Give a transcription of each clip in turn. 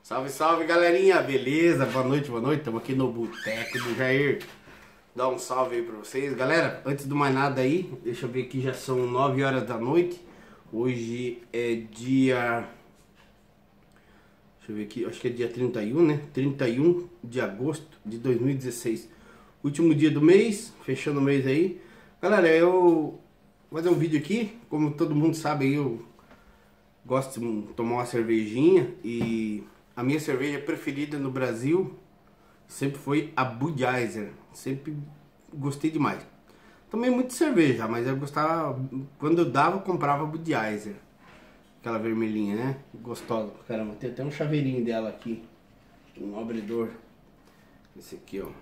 Salve, salve, galerinha, beleza? Boa noite, estamos aqui no Boteco do Jair. Dá um salve aí pra vocês. Galera, antes de mais nada aí, deixa eu ver aqui, já são 9 horas da noite. Hoje é dia... Deixa eu ver aqui, acho que é dia 31, né? 31 de agosto de 2016. Último dia do mês, fechando o mês aí. Galera, eu vou fazer um vídeo aqui. Como todo mundo sabe aí, eu gosto de tomar uma cervejinha. E a minha cerveja preferida no Brasil sempre foi a Budweiser. Sempre gostei demais. Tomei muito cerveja, mas eu gostava... Quando eu dava, eu comprava Budweiser. Aquela vermelhinha, né? Gostosa. Caramba, tem até um chaveirinho dela aqui. Um abridor. Esse aqui, ó.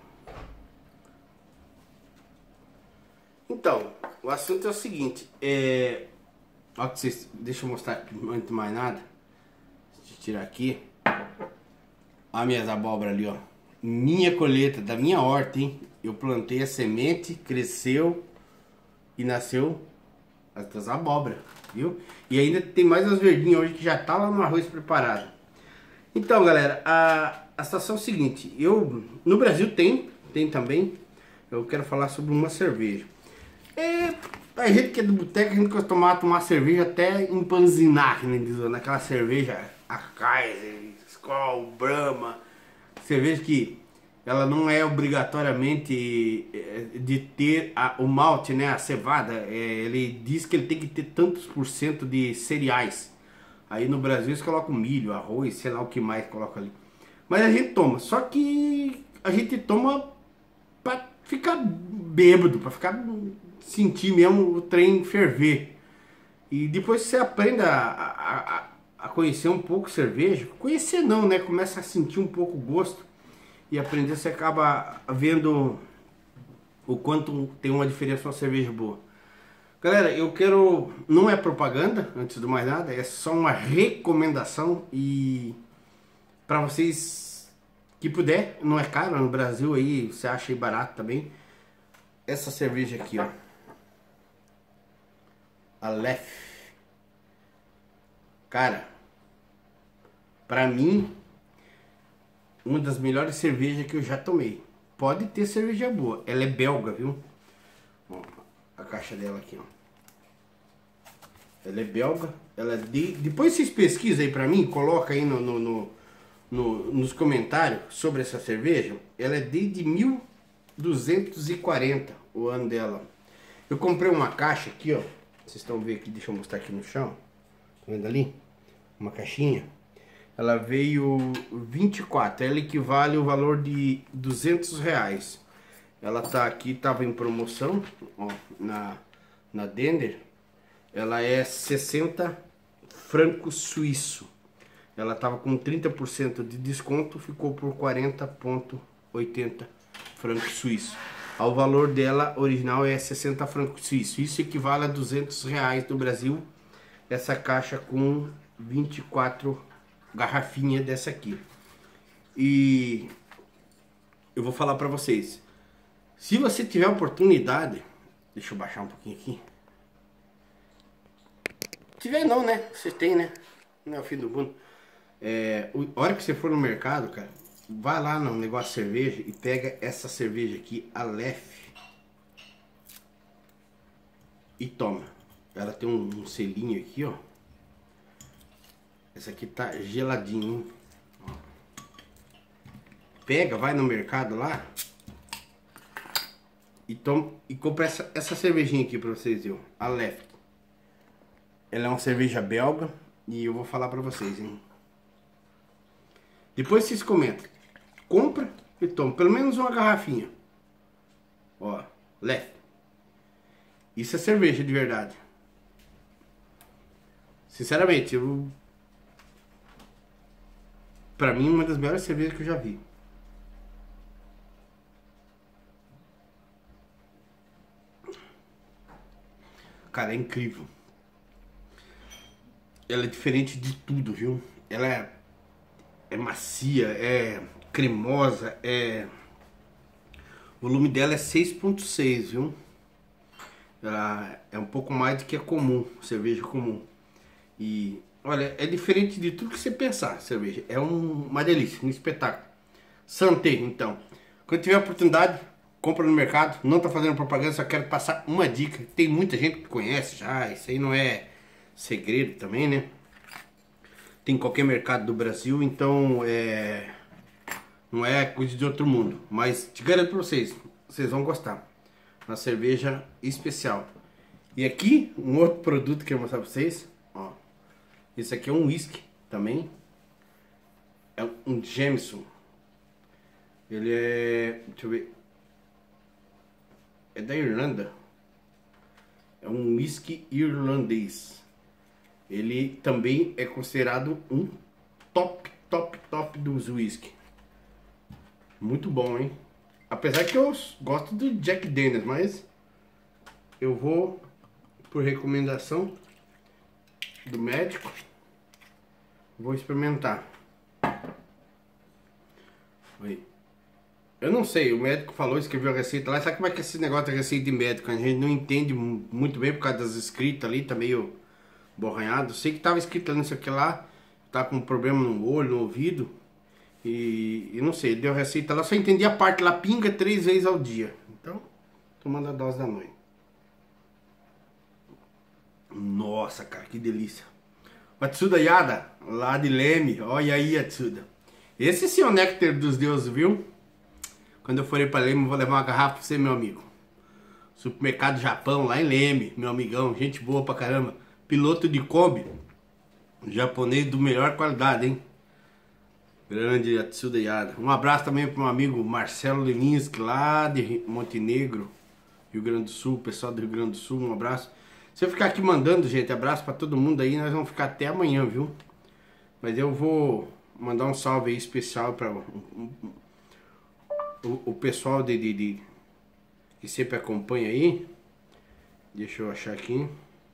Então, o assunto é o seguinte. Ó, que vocês... Deixa eu mostrar aqui, antes de mais nada. Deixa eu tirar aqui. Olha minhas abóboras ali, ó. Minha colheita, da minha horta, hein? Eu plantei a semente, cresceu e nasceu as abóboras, viu? E ainda tem mais as verdinhas hoje que já tá lá no arroz preparado. Então, galera, a situação é o seguinte. No Brasil tem também. Eu quero falar sobre uma cerveja. A gente que é do boteco, a gente costuma tomar cerveja até empanzinar, que nem diz, naquela cerveja, a Kaiser, Skol, Brahma. Cerveja que ela não é obrigatoriamente de ter o malte, né, a cevada. Ele diz que ele tem que ter tantos por cento de cereais. Aí no Brasil eles colocam milho, arroz, sei lá o que mais coloca ali. Mas a gente toma, só que a gente toma pra ficar bêbado, pra sentir mesmo o trem ferver. E depois você aprende a conhecer um pouco cerveja. Conhecer não, né? Começa a sentir um pouco o gosto. E aprender, você acaba vendo o quanto tem uma diferença uma cerveja boa. Galera, eu quero... Não é propaganda, antes de mais nada. É só uma recomendação. E para vocês que puder, não é caro. No Brasil aí, você acha aí barato também. Essa cerveja aqui, ó. Aleph. Cara, pra mim, uma das melhores cervejas que eu já tomei. Pode ter cerveja boa. Ela é belga, viu? Ó, a caixa dela aqui, ó. Ela é belga. Ela é depois vocês pesquisam aí pra mim. Coloca aí nos comentários sobre essa cerveja. Ela é desde 1240, o ano dela. Eu comprei uma caixa aqui, ó. Vocês estão vendo aqui, deixa eu mostrar aqui no chão. Tá vendo ali? Uma caixinha. Ela veio 24, ela equivale ao valor de R$ 200. Ela tá aqui, tava em promoção, ó, na Denner. Ela é 60 francos suíço. Ela tava com 30% de desconto, ficou por 40,80 francos suíço. O valor dela original é 60 francos suíço. Isso equivale a R$ 200 no Brasil. Essa caixa com 24 garrafinha dessa aqui. E eu vou falar pra vocês, se você tiver oportunidade, deixa eu baixar um pouquinho aqui. Tiver não, né? Você tem, né? Não é o fim do mundo. A hora que você for no mercado, cara, vai lá no negócio de cerveja e pega essa cerveja aqui, Aleph, e toma. Ela tem um selinho aqui, ó. Essa aqui tá geladinho, hein? Ó. Pega, vai no mercado lá e toma, e compra essa cervejinha aqui pra vocês, viu? Aleph. Ela é uma cerveja belga e eu vou falar pra vocês, hein? Depois vocês comentam. Compra e toma pelo menos uma garrafinha. Ó, Aleph. Isso é cerveja de verdade. Sinceramente, pra mim, uma das melhores cervejas que eu já vi. Cara, é incrível. Ela é diferente de tudo, viu? Ela é macia, é cremosa, o volume dela é 6,6, viu? Ela é um pouco mais do que a comum, cerveja comum. E Olha, é diferente de tudo que você pensar, cerveja. É uma delícia, um espetáculo. Santé, então. Quando tiver oportunidade, compra no mercado. Não tá fazendo propaganda, só quero passar uma dica. Tem muita gente que conhece já, isso aí não é segredo também, né? Tem em qualquer mercado do Brasil, então não é coisa de outro mundo. Mas te garanto pra vocês, vocês vão gostar. Uma cerveja especial. E aqui, um outro produto que eu vou mostrar pra vocês. Ó, esse aqui é um whisky também. É um Jameson. Ele é... deixa eu ver. É da Irlanda. É um whisky irlandês. Ele também é considerado um top dos whisky. Muito bom, hein? Apesar que eu gosto do Jack Daniels, mas eu vou por recomendação do médico. Vou experimentar. Aí. Eu não sei, o médico falou, escreveu a receita lá. Sabe como é que é esse negócio de receita de médico? A gente não entende muito bem por causa das escritas ali, tá meio borranhado. Sei que tava escrito ali, não sei o que lá, tá com problema no olho, no ouvido. E não sei, deu a receita lá, só entendi a parte lá, pinga 3 vezes ao dia. Então, tomando a dose da noite. Nossa, cara, que delícia. O Atsuda Yada, lá de Leme, olha aí, Atsuda. Esse sim é o néctar dos deuses, viu? Quando eu for para Leme, eu vou levar uma garrafa pra você, meu amigo. Supermercado Japão, lá em Leme, meu amigão, gente boa pra caramba. Piloto de Kombi, japonês do melhor qualidade, hein? Grande Atsuda Yada. Um abraço também pro meu amigo Marcelo Leminski, lá de Montenegro, Rio Grande do Sul, pessoal do Rio Grande do Sul, um abraço. Se eu ficar aqui mandando, gente, abraço pra todo mundo aí, nós vamos ficar até amanhã, viu? Mas eu vou mandar um salve aí especial pra o pessoal que sempre acompanha aí. Deixa eu achar aqui.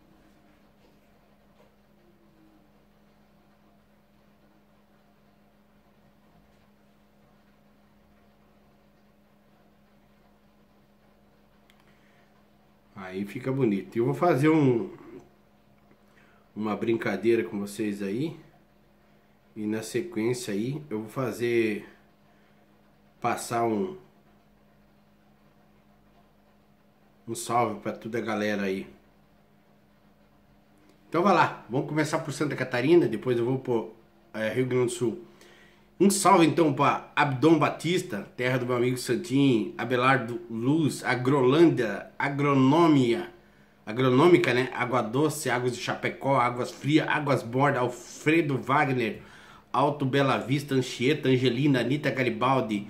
Aí fica bonito. Eu vou fazer uma brincadeira com vocês aí. E na sequência aí eu vou passar um salve para toda a galera aí. Então vai lá, vamos começar por Santa Catarina, depois eu vou por Rio Grande do Sul. Um salve então para Abdon Batista, terra do meu amigo Santinho, Abelardo Luz, Agrolândia, agronômica, né? Água Doce, Águas de Chapecó, Águas Frias, Águas Borda, Alfredo Wagner, Alto Bela Vista, Anchieta, Angelina, Anitta Garibaldi,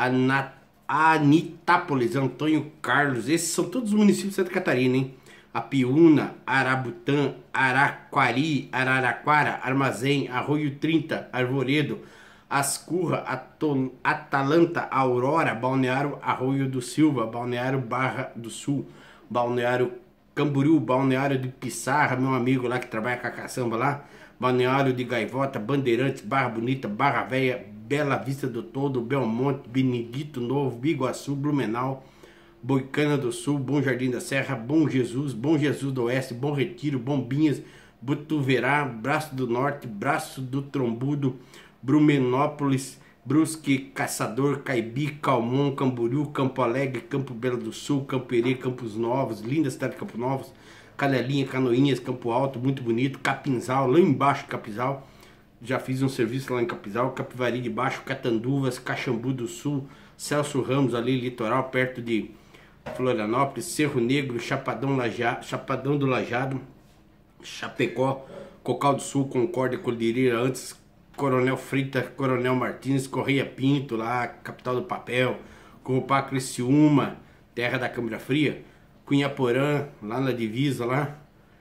Anitápolis, Antônio Carlos. Esses são todos os municípios de Santa Catarina, hein? Apiúna, Arabutã, Araquari, Araraquara, Armazém, Arroio 30, Arvoredo, Ascurra, Atalanta, Aurora, Balneário Arroio do Silva, Balneário Barra do Sul, Balneário Camboriú, Balneário de Pissarra, meu amigo lá que trabalha com a caçamba lá, Balneário de Gaivota, Bandeirantes, Barra Bonita, Barra Velha, Bela Vista do Todo, Belmonte, Benedito Novo, Biguaçu, Blumenau, Boicana do Sul, Bom Jardim da Serra, Bom Jesus do Oeste, Bom Retiro, Bombinhas, Botuverá, Braço do Norte, Braço do Trombudo, Brumenópolis, Brusque, Caçador, Caibi, Calmon, Camboriú, Campo Alegre, Campo Belo do Sul, Campo Herê, Campos Novos, linda cidade de Campos Novos, Canelinha, Canoinhas, Campo Alto, muito bonito, Capinzal, lá embaixo Capinzal, já fiz um serviço lá em Capinzal, Capivari de Baixo, Catanduvas, Caxambu do Sul, Celso Ramos ali, litoral, perto de Florianópolis, Cerro Negro, Chapadão do Lajado, Chapecó, Cocal do Sul, Concórdia, Cordilheira, antes Coronel Freitas, Coronel Martins, Correia Pinto, lá, capital do papel, Corupá, Criciúma, terra da Câmara Fria, Cunhaporã, lá na divisa, lá,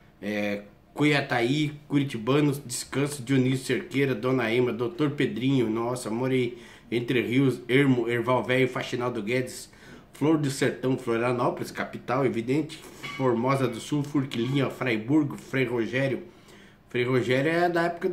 Cuiataí, Curitibanos, Descanso, Dionísio Cerqueira, Dona Ema, Doutor Pedrinho, nossa, morei Entre Rios, Ermo, Erval Velho, Faxinal do Guedes, Flor do Sertão, Florianópolis, capital, evidente, Formosa do Sul, Furquilinha, Fraiburgo, Frei Rogério. Frei Rogério é da época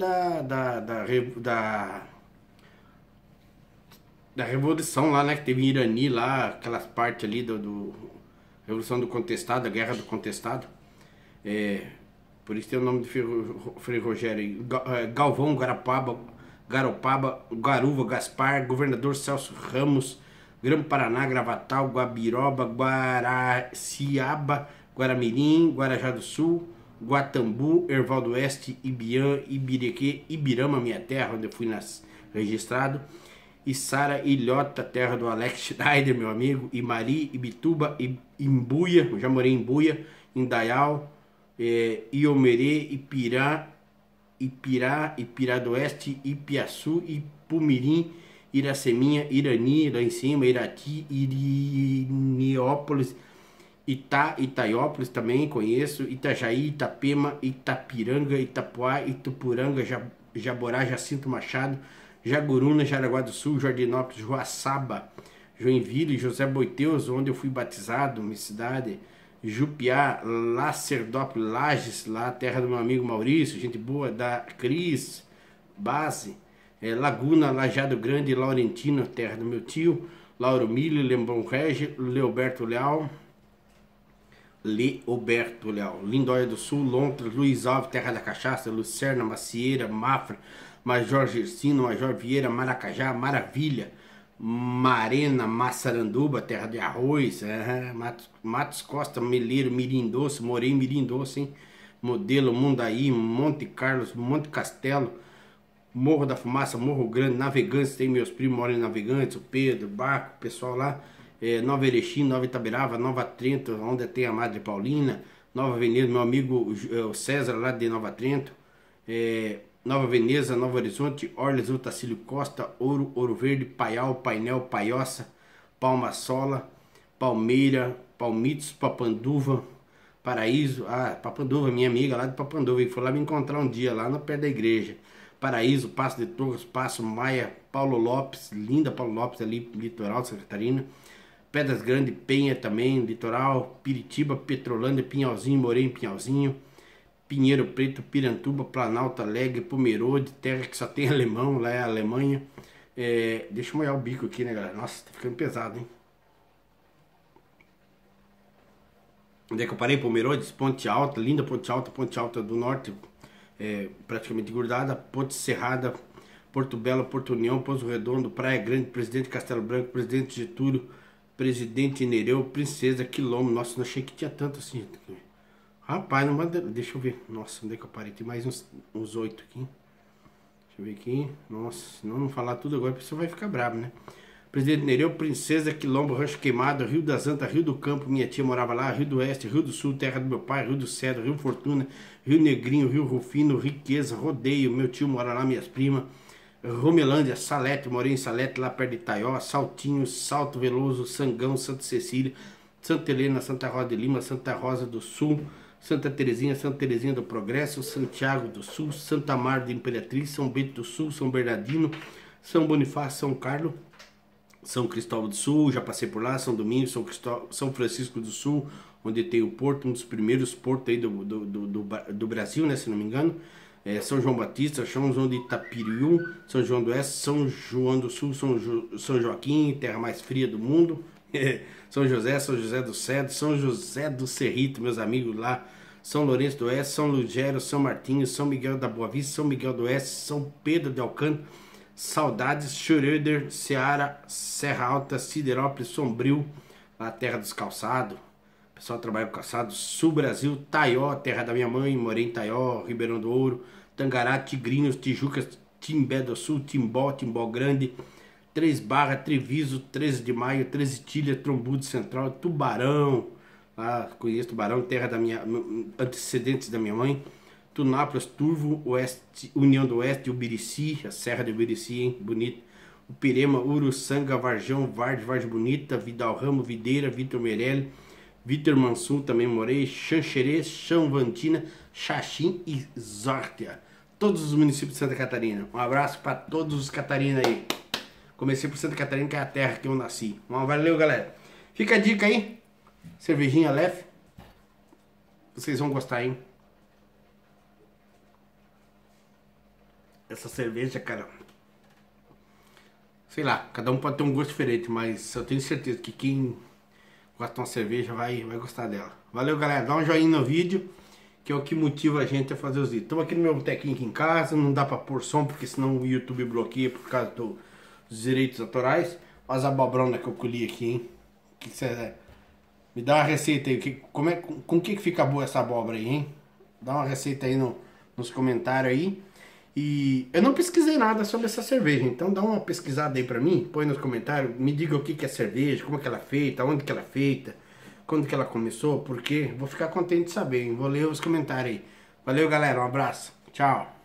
da Revolução lá, né, que teve em Irani lá, aquelas partes ali do Revolução do Contestado, a Guerra do Contestado. por isso tem o nome de Frei Rogério. Galvão, Garopaba, Garuva, Gaspar, Governador Celso Ramos, Grão-Paraná, Gravatal, Guabiroba, Guaraciaba, Guaramirim, Guarajá do Sul, Guatambu, Erval do Oeste, Ibiã, Ibiriquê, Ibirama, minha terra, onde eu fui registrado, Içara, Ilhota, terra do Alex Schneider, meu amigo, Imari, Ibituba, Imbuia, eu já morei em Imbuia, Indaial, Iomerê, Ipirá do Oeste, Ipiaçu, Ipumirim, Iraceminha, Irani, lá em cima, Irati, Irineópolis, Itaiópolis também conheço, Itajaí, Itapema, Itapiranga, Itapuá, Itupuranga, Jaborá, Jacinto Machado, Jaguruna, Jaraguá do Sul, Jardinópolis, Joaçaba, Joinville, José Boiteus, onde eu fui batizado, minha cidade, Jupiá, Lacerdópolis, Lages, lá a terra do meu amigo Maurício, gente boa, da Cris, Base, Laguna, Lajado Grande, Laurentino, terra do meu tio, Lauro Milho, Lembão Regi, Leoberto Leal, Lindóia do Sul, Lontras, Luiz Alves, terra da cachaça, Lucerna, Macieira, Mafra, Major Gersino, Major Vieira, Maracajá, Maravilha, Marena, Massaranduba, terra de arroz, Matos Costa, Meleiro, Mirim Doce, morei em Mirim Doce, hein? Modelo, Mundaí, Monte Carlos, Monte Castelo, Morro da Fumaça, Morro Grande, Navegantes, tem meus primos moram em Navegantes, o Pedro, o Baco, o pessoal lá, Nova Erechim, Nova Itaberava, Nova Trento, onde tem a Madre Paulina, Nova Veneza, meu amigo o César lá de Nova Trento, Nova Veneza, Novo Horizonte, Orles, Otacílio Costa, Ouro Verde, Paial, Painel, Paioça, Palma Sola, Palmeira, Palmitos, Papanduva, Paraíso, Papanduva, minha amiga lá de Papanduva, e foi lá me encontrar um dia, lá no pé da igreja. Paraíso, Passo de Torres, Passo Maia, Paulo Lopes, linda Paulo Lopes ali, litoral de Santa Catarina, Pedras Grandes, Penha também, litoral, Piritiba, Petrolândia, Pinhalzinho, morei em Pinhalzinho, Pinheiro Preto, Pirantuba, Planalto Alegre, Pomerode, terra que só tem alemão, lá é a Alemanha. Deixa eu molhar o bico aqui, né, galera? Nossa, tá ficando pesado, hein? Onde é que eu parei? Pomerode, Ponte Alta, linda Ponte Alta do Norte, praticamente grudada, Ponte Serrada, Porto Belo, Porto União, Pouso Redondo, Praia Grande, Presidente Castelo Branco, Presidente Getúlio, Presidente Nereu, Princesa, Quilombo. Nossa, não achei que tinha tanto assim, gente. Rapaz, não manda. Deixa eu ver. Nossa, onde é que eu parei? Tem mais uns 8 aqui. Deixa eu ver aqui. Nossa, se não falar tudo agora, a pessoa vai ficar brava, né? Presidente Nereu, Princesa, Quilombo, Rancho Queimado, Rio das Antas, Rio do Campo, minha tia morava lá, Rio do Oeste, Rio do Sul, terra do meu pai, Rio do Cedro, Rio Fortuna, Rio Negrinho, Rio Rufino, Riqueza, Rodeio, meu tio mora lá, minhas primas, Romelândia, Salete, morei em Salete, lá perto de Itaió, Saltinho, Salto Veloso, Sangão, Santa Cecília, Santa Helena, Santa Rosa de Lima, Santa Rosa do Sul, Santa Terezinha do Progresso, Santiago do Sul, Santa Mar de Imperatriz, São Bento do Sul, São Bernardino, São Bonifácio, São Carlos, São Cristóvão do Sul, já passei por lá, São Domingos, São Francisco do Sul, onde tem o porto, um dos primeiros portos aí do Brasil, né, se não me engano. São João Batista, São João de Itapiriú, São João do Oeste, São João do Sul, São Joaquim, terra mais fria do mundo. São José do Cedro, São José do Cerrito, meus amigos lá, São Lourenço do Oeste, São Lugero, São Martinho, São Miguel da Boa Vista, São Miguel do Oeste, São Pedro de Alcântara, Saudades, Schröder, Ceará, Serra Alta, Siderópolis, Sombrio, lá a terra dos calçados, o pessoal trabalha com calçados, Sul Brasil, Taió, terra da minha mãe, morei em Taió, Ribeirão do Ouro, Tangará, Tigrinhos, Tijucas, Timbé do Sul, Timbó Grande, Três Barra, Treviso, 13 de Maio, 13 Tilha, Trombudo Central, Tubarão, lá conheço Tubarão, terra da minha, antecedentes da minha mãe, Tunápolis, Turvo, Oeste, União do Oeste, Ubirici, a Serra de Ubirici, hein, bonito, o Pirema, Uruçanga, Varjão, Vargem Bonita, Vidal Ramo, Videira, Vitor Meirelli, Vitor Mansur, também morei, Xanxerê, Xanvantina, Xaxim e Zórtea, todos os municípios de Santa Catarina. Um abraço para todos os catarinas aí. Comecei por Santa Catarina, que é a terra que eu nasci. Valeu, galera. Fica a dica aí. Cervejinha leve. Vocês vão gostar, hein? Essa cerveja, cara. Sei lá, cada um pode ter um gosto diferente, mas eu tenho certeza que quem gosta de uma cerveja vai gostar dela. Valeu, galera. Dá um joinha no vídeo. que é o que motiva a gente a fazer os vídeos. Estamos aqui no meu botequinho aqui em casa, não dá pra pôr som, porque senão o YouTube bloqueia por causa dos direitos autorais. Olha as abobronas que eu colhi aqui, hein? Que cê, me dá uma receita aí, com que fica boa essa abóbora aí, hein? Dá uma receita aí nos comentários aí. E eu não pesquisei nada sobre essa cerveja, então dá uma pesquisada aí pra mim, põe nos comentários, me diga o que é cerveja, como é que ela é feita, onde que ela é feita, quando que ela começou, por quê. Vou ficar contente de saber, hein? Vou ler os comentários aí. Valeu, galera, um abraço, tchau.